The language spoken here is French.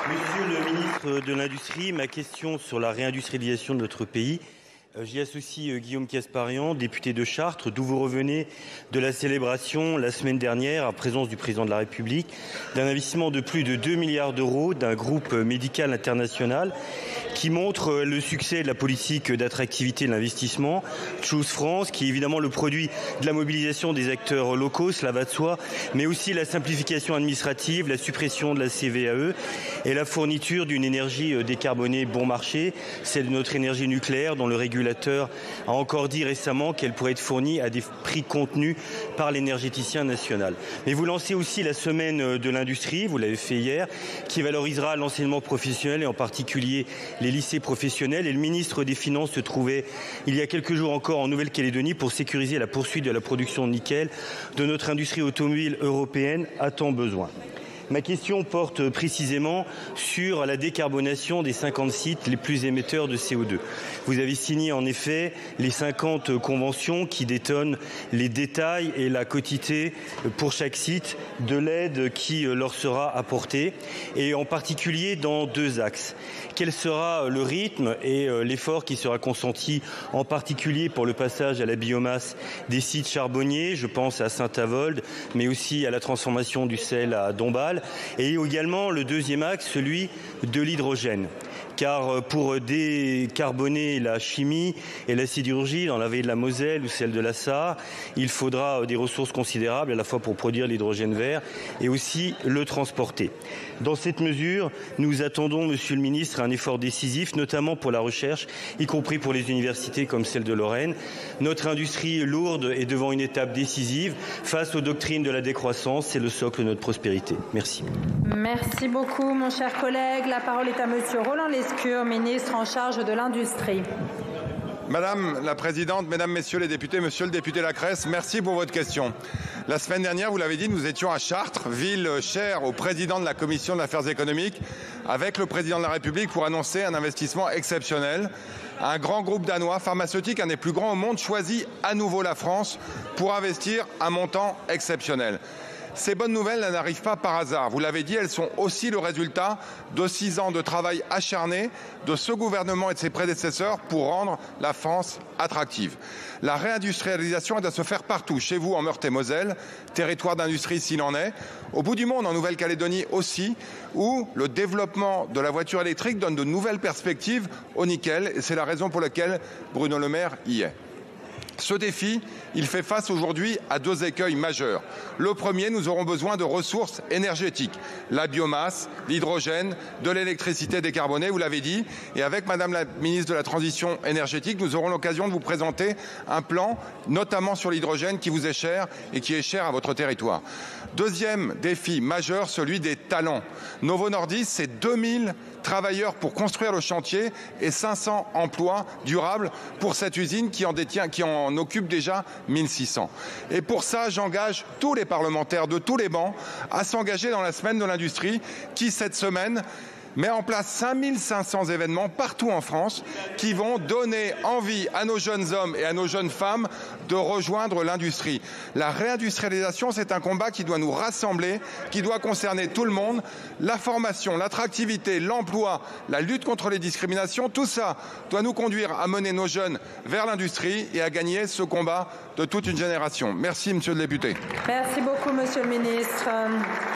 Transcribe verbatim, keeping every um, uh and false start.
Monsieur le ministre de l'Industrie, ma question sur la réindustrialisation de notre pays. J'y associe Guillaume Kasbarian, député de Chartres, d'où vous revenez de la célébration la semaine dernière, en présence du président de la République, d'un investissement de plus de deux milliards d'euros d'un groupe médical international qui montre le succès de la politique d'attractivité de l'investissement. Choose France, qui est évidemment le produit de la mobilisation des acteurs locaux, cela va de soi, mais aussi la simplification administrative, la suppression de la C V A E et la fourniture d'une énergie décarbonée bon marché, celle de notre énergie nucléaire dont le régulateur a encore dit récemment qu'elle pourrait être fournie à des prix contenus par l'énergéticien national. Mais vous lancez aussi la semaine de l'industrie, vous l'avez fait hier, qui valorisera l'enseignement professionnel et en particulier les lycées professionnels. Et le ministre des Finances se trouvait il y a quelques jours encore en Nouvelle-Calédonie pour sécuriser la poursuite de la production de nickel de notre industrie automobile européenne a tant besoin. Ma question porte précisément sur la décarbonation des cinquante sites les plus émetteurs de C O deux. Vous avez signé en effet les cinquante conventions qui détonnent les détails et la quotité pour chaque site de l'aide qui leur sera apportée, et en particulier dans deux axes. Quel sera le rythme et l'effort qui sera consenti, en particulier pour le passage à la biomasse des sites charbonniers, je pense à Saint-Avold, mais aussi à la transformation du sel à Dombasle, et également le deuxième axe, celui de l'hydrogène. Car pour décarboner la chimie et la sidérurgie dans la vallée de la Moselle ou celle de la Sarre, il faudra des ressources considérables à la fois pour produire l'hydrogène vert et aussi le transporter. Dans cette mesure, nous attendons, Monsieur le Ministre, un effort décisif, notamment pour la recherche, y compris pour les universités comme celle de Lorraine. Notre industrie lourde est devant une étape décisive face aux doctrines de la décroissance. C'est le socle de notre prospérité. Merci. Merci beaucoup, mon cher collègue. La parole est à Monsieur Roland Lescure, ministre en charge de l'Industrie. Madame la Présidente, Mesdames, Messieurs les députés, Monsieur le député Lacresse, merci pour votre question. La semaine dernière, vous l'avez dit, nous étions à Chartres, ville chère au président de la Commission des affaires économiques, avec le président de la République pour annoncer un investissement exceptionnel. Un grand groupe danois pharmaceutique, un des plus grands au monde, choisit à nouveau la France pour investir un montant exceptionnel. Ces bonnes nouvelles n'arrivent pas par hasard. Vous l'avez dit, elles sont aussi le résultat de six ans de travail acharné de ce gouvernement et de ses prédécesseurs pour rendre la France attractive. La réindustrialisation doit se faire partout, chez vous en Meurthe-et-Moselle, territoire d'industrie s'il en est, au bout du monde en Nouvelle-Calédonie aussi, où le développement de la voiture électrique donne de nouvelles perspectives au nickel, et c'est la raison pour laquelle Bruno Le Maire y est. Ce défi, il fait face aujourd'hui à deux écueils majeurs. Le premier, nous aurons besoin de ressources énergétiques, la biomasse, l'hydrogène, de l'électricité décarbonée, vous l'avez dit. Et avec Madame la ministre de la Transition énergétique, nous aurons l'occasion de vous présenter un plan, notamment sur l'hydrogène, qui vous est cher et qui est cher à votre territoire. Deuxième défi majeur, celui des talents. Novo Nordisk, c'est deux mille travailleurs pour construire le chantier et cinq cents emplois durables pour cette usine qui en détient, qui en occupe déjà mille six cents. Et pour ça, j'engage tous les parlementaires de tous les bancs à s'engager dans la semaine de l'industrie qui, cette semaine, met en place cinq mille cinq cents événements partout en France qui vont donner envie à nos jeunes hommes et à nos jeunes femmes de rejoindre l'industrie. La réindustrialisation, c'est un combat qui doit nous rassembler, qui doit concerner tout le monde. La formation, l'attractivité, l'emploi, la lutte contre les discriminations, tout ça doit nous conduire à mener nos jeunes vers l'industrie et à gagner ce combat de toute une génération. Merci, Monsieur le député. Merci beaucoup, Monsieur le ministre.